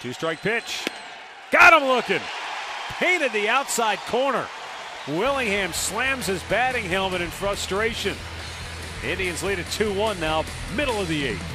2-strike pitch. Got him looking. Painted the outside corner. Willingham slams his batting helmet in frustration. The Indians lead at 2-1 now, middle of the 8th.